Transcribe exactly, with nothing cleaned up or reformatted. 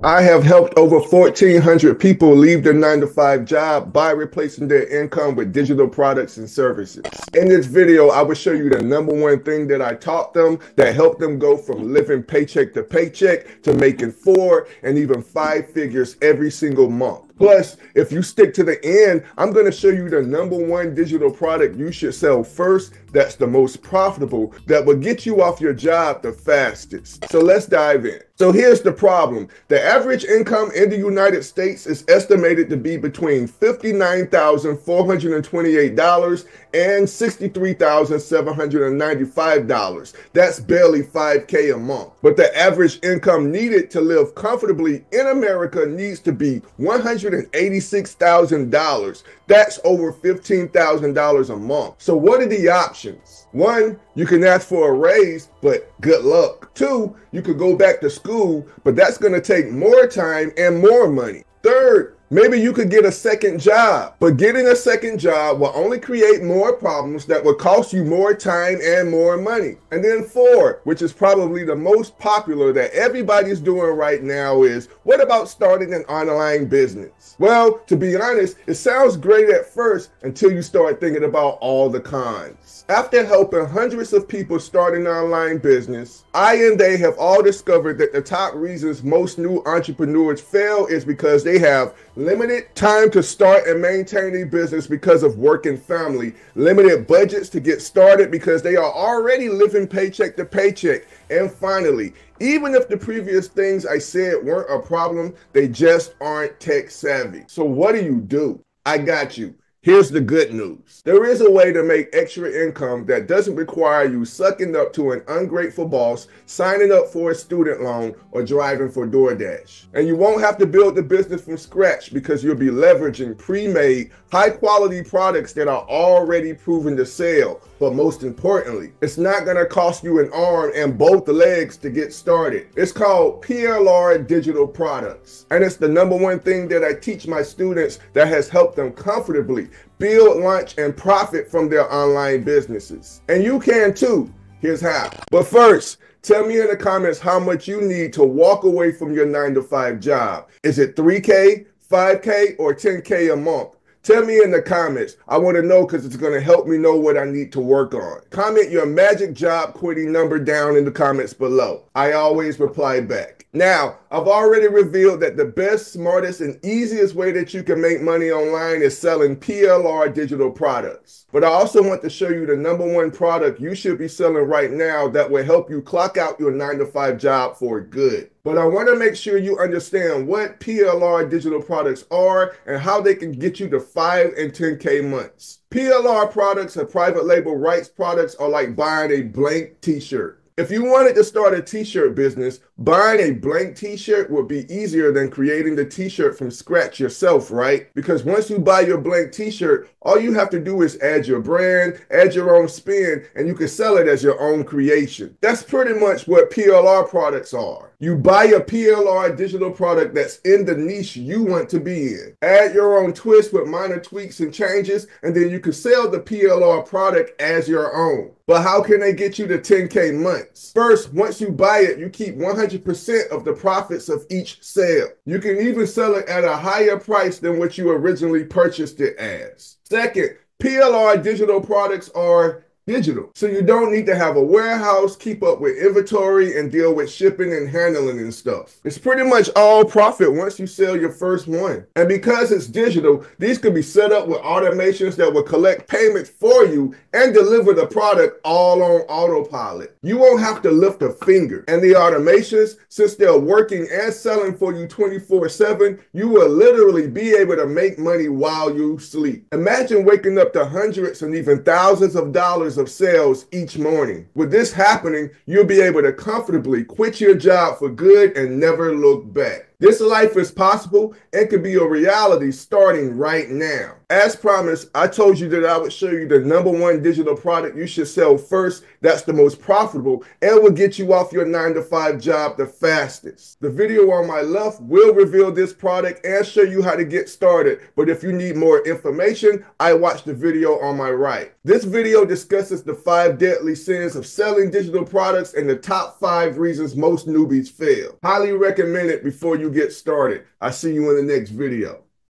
I have helped over fourteen hundred people leave their nine to five job by replacing their income with digital products and services. In this video, I will show you the number one thing that I taught them that helped them go from living paycheck to paycheck to making four and even five figures every single month. Plus, if you stick to the end, I'm going to show you the number one digital product you should sell first that's the most profitable, that will get you off your job the fastest. So let's dive in. So here's the problem. The average income in the United States is estimated to be between fifty-nine thousand four hundred twenty-eight dollars and sixty-three thousand seven hundred ninety-five dollars. That's barely five K a month. But the average income needed to live comfortably in America needs to be one hundred eighty-six thousand dollars. That's over fifteen thousand dollars a month. So what are the options? One, you can ask for a raise, but good luck. Two, you could go back to school, but that's going to take more time and more money. Third, maybe you could get a second job, but getting a second job will only create more problems that will cost you more time and more money. And then four, which is probably the most popular that everybody's doing right now, is what about starting an online business? Well, to be honest, it sounds great at first until you start thinking about all the cons. After helping hundreds of people start an online business, I and they have all discovered that the top reasons most new entrepreneurs fail is because they have limited time to start and maintain a business because of work and family, limited budgets to get started because they are already living paycheck to paycheck, and finally, even if the previous things I said weren't a problem, they just aren't tech savvy. So what do you do? I got you. Here's the good news. There is a way to make extra income that doesn't require you sucking up to an ungrateful boss, signing up for a student loan, or driving for DoorDash. And you won't have to build the business from scratch because you'll be leveraging pre-made, high-quality products that are already proven to sell. But most importantly, it's not going to cost you an arm and both legs to get started. It's called P L R Digital Products. And it's the number one thing that I teach my students that has helped them comfortably build, launch, and profit from their online businesses. And you can too. Here's how. But first, tell me in the comments how much you need to walk away from your nine to five job. Is it three K, five K, or ten K a month? Tell me in the comments. I want to know because it's going to help me know what I need to work on. Comment your magic job quitting number down in the comments below. I always reply back. Now, I've already revealed that the best, smartest, and easiest way that you can make money online is selling P L R digital products. But I also want to show you the number one product you should be selling right now that will help you clock out your nine to five job for good. But I want to make sure you understand what P L R digital products are and how they can get you to five and ten K months. P L R products and private label rights products are like buying a blank t-shirt. If you wanted to start a t-shirt business, buying a blank t-shirt would be easier than creating the t-shirt from scratch yourself, right? Because once you buy your blank t-shirt, all you have to do is add your brand, add your own spin, and you can sell it as your own creation. That's pretty much what P L R products are. You buy a P L R digital product that's in the niche you want to be in. Add your own twist with minor tweaks and changes, and then you can sell the P L R product as your own. But how can they get you to ten K months? First, once you buy it, you keep one hundred percent of the profits of each sale. You can even sell it at a higher price than what you originally purchased it as. Second, P L R digital products are digital. So you don't need to have a warehouse, keep up with inventory, and deal with shipping and handling and stuff. It's pretty much all profit once you sell your first one. And because it's digital, these can be set up with automations that will collect payments for you and deliver the product all on autopilot. You won't have to lift a finger. And the automations, since they're working and selling for you twenty-four seven, you will literally be able to make money while you sleep. Imagine waking up to hundreds and even thousands of dollars of sales each morning. With this happening, you'll be able to comfortably quit your job for good and never look back. This life is possible and can be a reality starting right now. As promised, I told you that I would show you the number one digital product you should sell first that's the most profitable and will get you off your nine to five job the fastest. The video on my left will reveal this product and show you how to get started, but if you need more information, I watched the video on my right. This video discusses the five deadly sins of selling digital products and the top five reasons most newbies fail. Highly recommend it before you get started. I'll see you in the next video.